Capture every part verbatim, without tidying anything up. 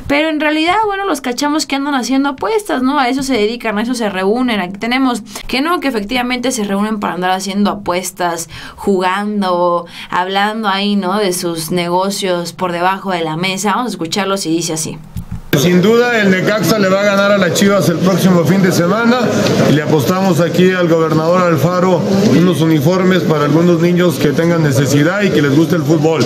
pero en realidad, bueno, los cachamos que andan haciendo apuestas, ¿no? A eso se dedican, a eso se reúnen. Aquí tenemos que no, que efectivamente se reúnen para andar haciendo apuestas, jugando, hablando ahí, ¿no? De sus negocios por debajo de la mesa. Vamos a escucharlos y dice así. Sin duda el Necaxa le va a ganar a las Chivas el próximo fin de semana y le apostamos aquí al gobernador Alfaro unos uniformes para algunos niños que tengan necesidad y que les guste el fútbol.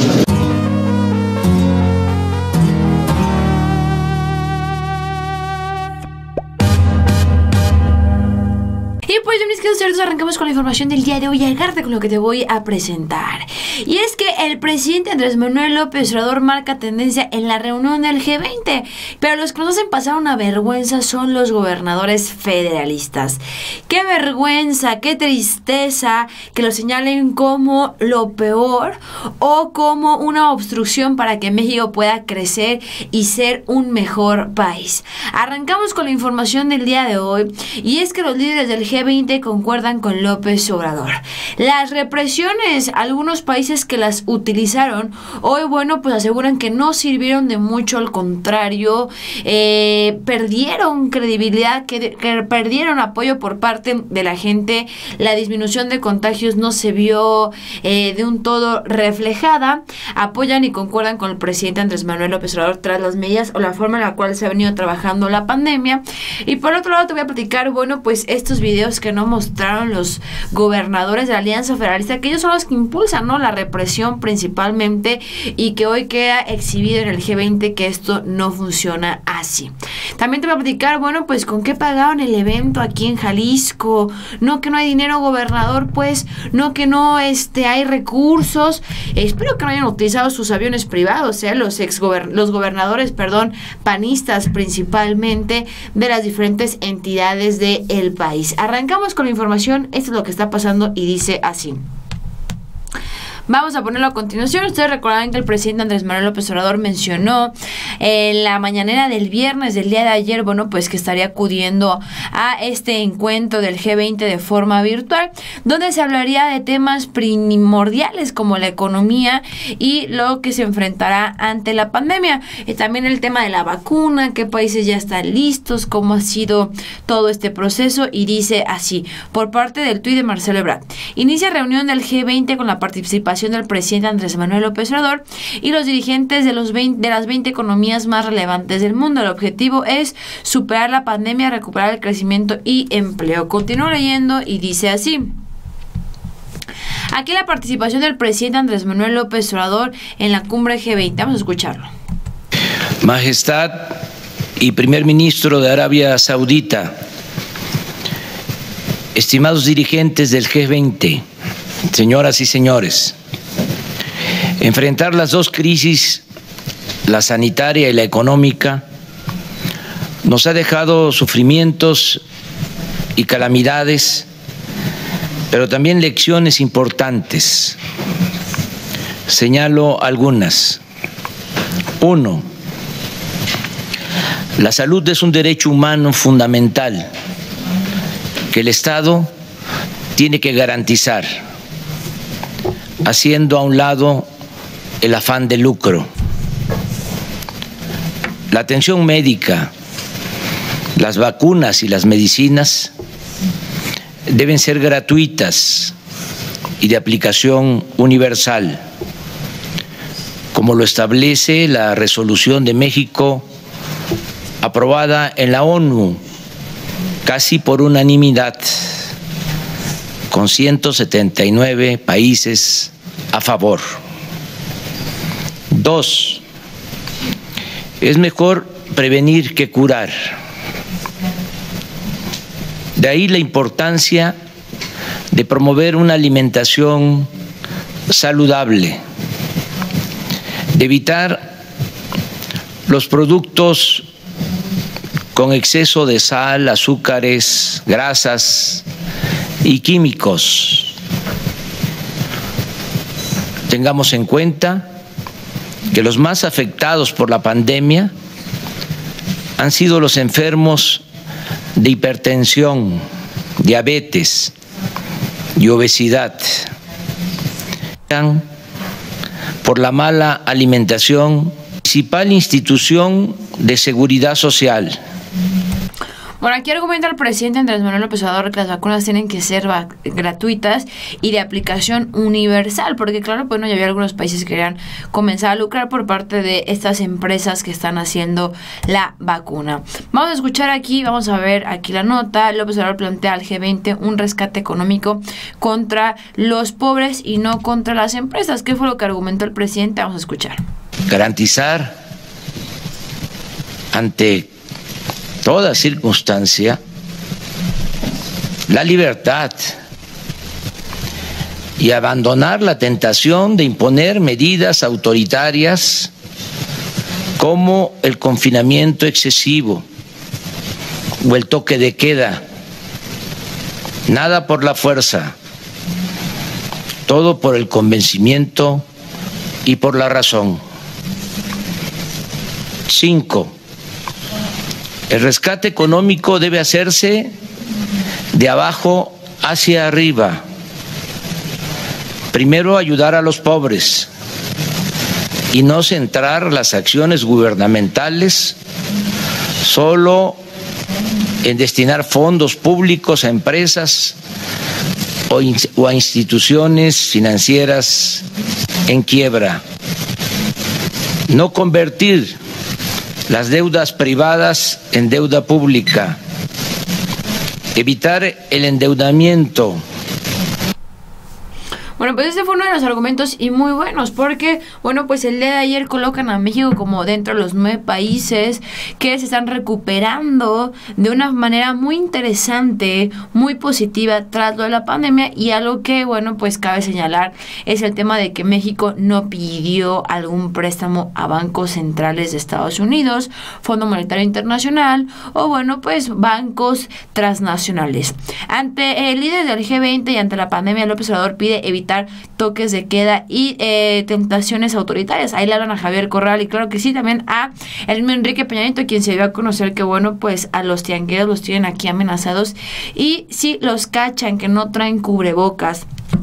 Y pues yo mis queridos cerdos, arrancamos con la información del día de hoy, agárrate con lo que te voy a presentar. Y es que el presidente Andrés Manuel López Obrador marca tendencia en la reunión del G veinte, pero los que nos hacen pasar una vergüenza son los gobernadores federalistas. Qué vergüenza, qué tristeza que lo señalen como lo peor o como una obstrucción para que México pueda crecer y ser un mejor país. Arrancamos con la información del día de hoy, y es que los líderes del G veinte concuerdan con López Obrador. Las represiones, algunos países que las utilizaron, hoy, bueno, pues aseguran que no sirvieron de mucho, al contrario, eh, perdieron credibilidad, que, que perdieron apoyo por parte de la gente. La disminución de contagios no se vio eh, de un todo reflejada. Apoyan y concuerdan con el presidente Andrés Manuel López Obrador tras las medidas o la forma en la cual se ha venido trabajando la pandemia. Y por otro lado te voy a platicar, bueno, pues estos videos que no mostraron los gobernadores de la Alianza Federalista, que ellos son los que impulsan, ¿no?, la represión principalmente, y que hoy queda exhibido en el G veinte que esto no funciona así. También te voy a platicar, bueno, pues con qué pagaron el evento aquí en Jalisco. No que no hay dinero, gobernador, pues no que no este, hay recursos. Espero que no hayan utilizado sus aviones privados, ¿eh? los ex -gober los gobernadores, perdón, panistas principalmente, de las diferentes entidades del país. Arrancamos con la información, esto es lo que está pasando y dice así. Vamos a ponerlo a continuación. Ustedes recordarán que el presidente Andrés Manuel López Obrador mencionó en la mañanera del viernes del día de ayer, bueno, pues que estaría acudiendo a este encuentro del G veinte de forma virtual, donde se hablaría de temas primordiales como la economía y lo que se enfrentará ante la pandemia. Y también el tema de la vacuna, qué países ya están listos, cómo ha sido todo este proceso. Y dice así, por parte del tuit de Marcelo Ebrard: inicia reunión del G veinte con la participación del presidente Andrés Manuel López Obrador y los dirigentes de, los veinte, de las veinte economías más relevantes del mundo. El objetivo es superar la pandemia, recuperar el crecimiento y empleo. Continúo leyendo y dice así. Aquí la participación del presidente Andrés Manuel López Obrador en la cumbre G veinte. Vamos a escucharlo. Majestad y primer ministro de Arabia Saudita, estimados dirigentes del G veinte, señoras y señores, enfrentar las dos crisis, la sanitaria y la económica, nos ha dejado sufrimientos y calamidades, pero también lecciones importantes. Señalo algunas. Uno, la salud es un derecho humano fundamental que el Estado tiene que garantizar, haciendo a un lado el afán de lucro. La atención médica, las vacunas y las medicinas deben ser gratuitas y de aplicación universal, como lo establece la resolución de México aprobada en la ONU casi por unanimidad, con ciento setenta y nueve países a favor. Dos, es mejor prevenir que curar. De ahí la importancia de promover una alimentación saludable, de evitar los productos con exceso de sal, azúcares, grasas y químicos. Tengamos en cuenta que los más afectados por la pandemia han sido los enfermos de hipertensión, diabetes y obesidad, por la mala alimentación Principal institución de seguridad social. Bueno, aquí argumenta el presidente Andrés Manuel López Obrador que las vacunas tienen que ser gratuitas y de aplicación universal, porque claro, pues no, ya había algunos países que querían comenzar a lucrar por parte de estas empresas que están haciendo la vacuna. Vamos a escuchar aquí, vamos a ver aquí la nota. López Obrador plantea al G veinte un rescate económico contra los pobres y no contra las empresas. ¿Qué fue lo que argumentó el presidente? Vamos a escuchar. Garantizar ante toda circunstancia la libertad y abandonar la tentación de imponer medidas autoritarias como el confinamiento excesivo o el toque de queda. Nada por la fuerza, todo por el convencimiento y por la razón. Cinco. El rescate económico debe hacerse de abajo hacia arriba. Primero, ayudar a los pobres y no centrar las acciones gubernamentales solo en destinar fondos públicos a empresas o a instituciones financieras en quiebra. No convertir las deudas privadas en deuda pública, evitar el endeudamiento. Bueno, pues este fue uno de los argumentos y muy buenos, porque, bueno, pues el día de ayer colocan a México como dentro de los nueve países que se están recuperando de una manera muy interesante, muy positiva tras lo de la pandemia, y algo que, bueno, pues cabe señalar es el tema de que México no pidió algún préstamo a bancos centrales de Estados Unidos, Fondo Monetario Internacional o, bueno, pues bancos transnacionales. Ante el líder del G veinte y ante la pandemia, López Obrador pide evitar toques de queda y eh, tentaciones autoritarias. Ahí le hablan a Javier Corral y claro que sí, también a el mismo Enrique Peña Nieto, quien se dio a conocer que, bueno, pues a los tiangueros los tienen aquí amenazados y si los cachan que no traen cubrebocas,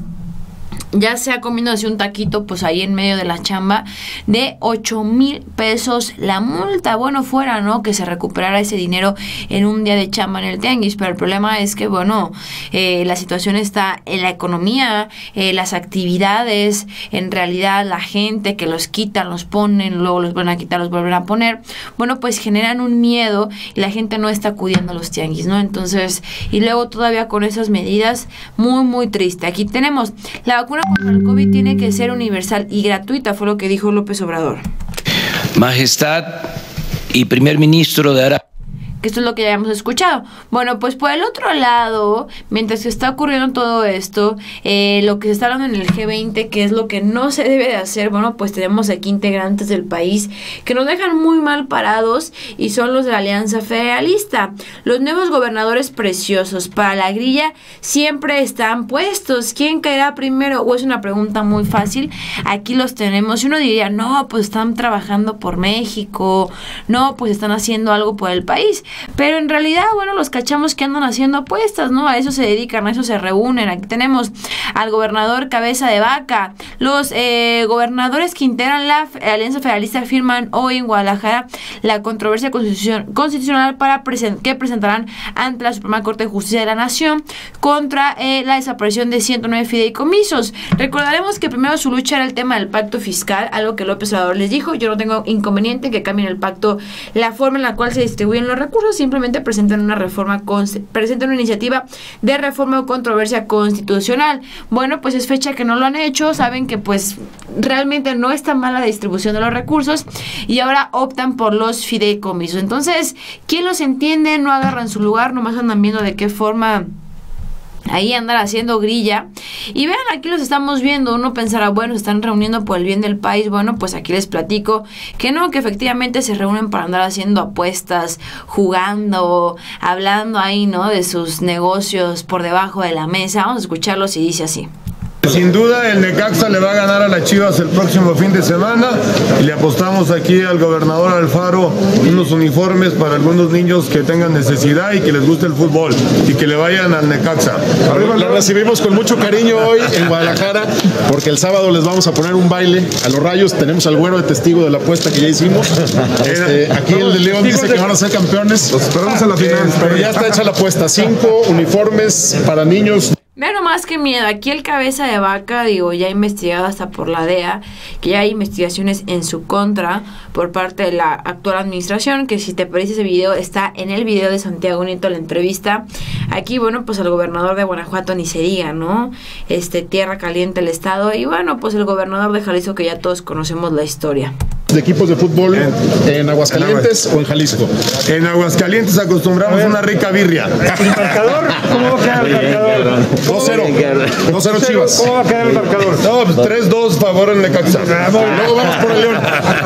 ya sea comiéndose un taquito, pues ahí en medio de la chamba, de ocho mil pesos la multa. Bueno, fuera, ¿no?, que se recuperara ese dinero en un día de chamba en el tianguis, pero el problema es que, bueno, eh, la situación está en la economía, eh, las actividades, en realidad la gente que los quitan, los ponen, luego los van a quitar, los vuelven a poner, bueno, pues generan un miedo y la gente no está acudiendo a los tianguis, ¿no? Entonces, y luego todavía con esas medidas, muy, muy triste. Aquí tenemos la vacuna contra el COVID tiene que ser universal y gratuita, fue lo que dijo López Obrador. Majestad y primer ministro de Arabia. Que esto es lo que ya hemos escuchado. Bueno, pues por el otro lado, mientras que está ocurriendo todo esto, eh, lo que se está hablando en el G veinte, que es lo que no se debe de hacer, bueno, pues tenemos aquí integrantes del país que nos dejan muy mal parados y son los de la Alianza Federalista. Los nuevos gobernadores preciosos para la grilla siempre están puestos. ¿Quién caerá primero? O es una pregunta muy fácil. Aquí los tenemos. Y uno diría, no, pues están trabajando por México, no, pues están haciendo algo por el país. Pero en realidad, bueno, los cachamos que andan haciendo apuestas, ¿no? A eso se dedican, a eso se reúnen. Aquí tenemos al gobernador Cabeza de Vaca. Los eh, gobernadores que integran la Alianza Federalista firman hoy en Guadalajara la controversia constitucion constitucional para present que presentarán ante la Suprema Corte de Justicia de la Nación contra eh, la desaparición de ciento nueve fideicomisos. Recordaremos que primero su lucha era el tema del pacto fiscal, algo que López Obrador les dijo: yo no tengo inconveniente que cambien el pacto, la forma en la cual se distribuyen los recursos, simplemente presentan una reforma, presentan una iniciativa de reforma o controversia constitucional. Bueno, pues es fecha que no lo han hecho, saben que pues realmente no está mal la distribución de los recursos y ahora optan por los fideicomisos. Entonces, ¿quién los entiende? No agarran su lugar, nomás andan viendo de qué forma ahí andar haciendo grilla. Y vean, aquí los estamos viendo. Uno pensará, bueno, se están reuniendo por el bien del país. Bueno, pues aquí les platico que no, que efectivamente se reúnen para andar haciendo apuestas, jugando, hablando ahí, ¿no?, de sus negocios por debajo de la mesa. Vamos a escucharlos y dice así. Sin duda el Necaxa le va a ganar a las Chivas el próximo fin de semana y le apostamos aquí al gobernador Alfaro unos uniformes para algunos niños que tengan necesidad y que les guste el fútbol y que le vayan al Necaxa. Lo recibimos con mucho cariño hoy en Guadalajara porque el sábado les vamos a poner un baile a los Rayos. Tenemos al Güero de testigo de la apuesta que ya hicimos. Este, aquí el de León dice que van a ser campeones. Los esperamos a la final. Pero ya está hecha la apuesta. Cinco uniformes para niños. Vean nomás qué miedo, aquí el cabeza de vaca, digo, ya investigado hasta por la D E A, que ya hay investigaciones en su contra por parte de la actual administración, que si te parece ese video, está en el video de Santiago Nieto, la entrevista. Aquí, bueno, pues el gobernador de Guanajuato ni se diga, ¿no? Este, tierra caliente el estado, y bueno, pues el gobernador de Jalisco, que ya todos conocemos la historia. ¿De equipos de fútbol en, en Aguascalientes en o en Jalisco? En Aguascalientes acostumbramos a una rica birria. ¿El marcador? ¿Cómo va a quedar el marcador? dos cero. dos cero Chivas. ¿Cómo va a quedar el marcador? No, pues tres dos favor el Necaxa. Luego vamos por el León.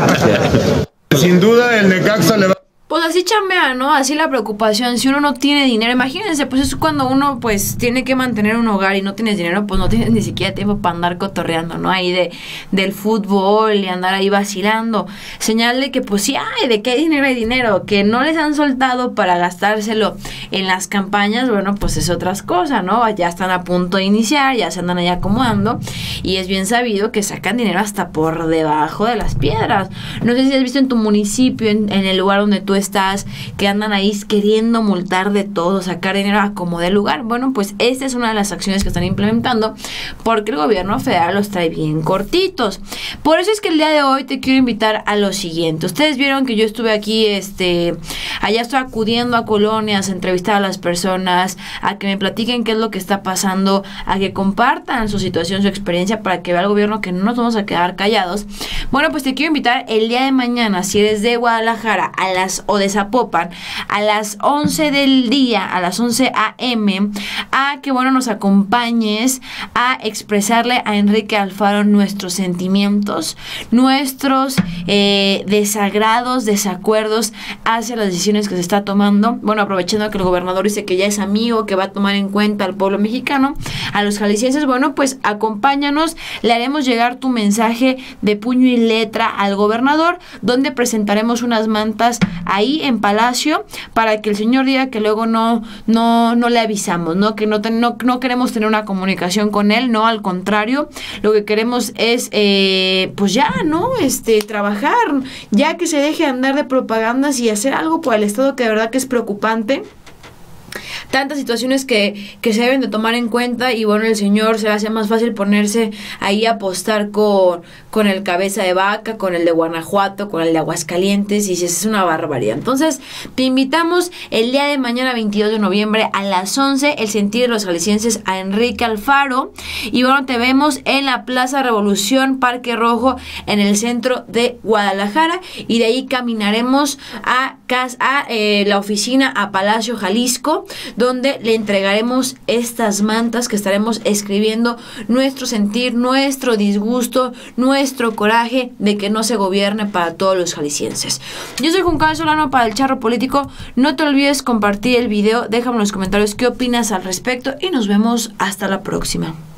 Sin duda el Necaxa le va... Pues así chambea, ¿no? Así la preocupación. Si uno no tiene dinero, imagínense, pues es cuando uno pues tiene que mantener un hogar y no tienes dinero, pues no tienes ni siquiera tiempo para andar cotorreando, ¿no? Ahí de del fútbol y andar ahí vacilando. Señal de que pues sí hay, de que hay dinero, hay dinero, que no les han soltado para gastárselo en las campañas, bueno, pues es otras cosas, ¿no? Ya están a punto de iniciar, ya se andan ahí acomodando y es bien sabido que sacan dinero hasta por debajo de las piedras. No sé si has visto en tu municipio, en, en el lugar donde tú estás, que andan ahí queriendo multar de todo, sacar dinero a como de lugar. Bueno, pues esta es una de las acciones que están implementando porque el gobierno federal los trae bien cortitos. Por eso es que el día de hoy te quiero invitar a lo siguiente. Ustedes vieron que yo estuve aquí, este, allá estoy acudiendo a colonias, a entrevistar a las personas, a que me platiquen qué es lo que está pasando, a que compartan su situación, su experiencia, para que vea el gobierno que no nos vamos a quedar callados. Bueno, pues te quiero invitar el día de mañana, si eres de Guadalajara, a las o de Zapopan, a las once del día, a las once a eme, a que, bueno, nos acompañes a expresarle a Enrique Alfaro nuestros sentimientos, nuestros eh, desagrados, desacuerdos hacia las decisiones que se está tomando. Bueno, aprovechando que el gobernador dice que ya es amigo, que va a tomar en cuenta al pueblo mexicano, a los jaliscienses, bueno, pues acompáñanos, le haremos llegar tu mensaje de puño y letra al gobernador, donde presentaremos unas mantas ahí en Palacio para que el señor diga que luego no no no le avisamos, no que no, ten, no no queremos tener una comunicación con él, no, al contrario, lo que queremos es eh, pues ya, ¿no? Este, trabajar, ya que se deje andar de propagandas y hacer algo por el estado, que de verdad que es preocupante. Tantas situaciones que, que se deben de tomar en cuenta, y bueno, el señor se le hace más fácil ponerse ahí a apostar con, con el cabeza de vaca, con el de Guanajuato, con el de Aguascalientes, y es una barbaridad. Entonces, te invitamos el día de mañana, veintidós de noviembre, a las once, el sentir de los jaliscienses, a Enrique Alfaro, y bueno, te vemos en la Plaza Revolución, Parque Rojo, en el centro de Guadalajara, y de ahí caminaremos a, a eh, la oficina, a Palacio Jalisco, donde le entregaremos estas mantas que estaremos escribiendo nuestro sentir, nuestro disgusto, nuestro coraje de que no se gobierne para todos los jaliscienses. Yo soy Juan Carlos Solano para El Charro Político. No te olvides compartir el video, déjame en los comentarios qué opinas al respecto y nos vemos hasta la próxima.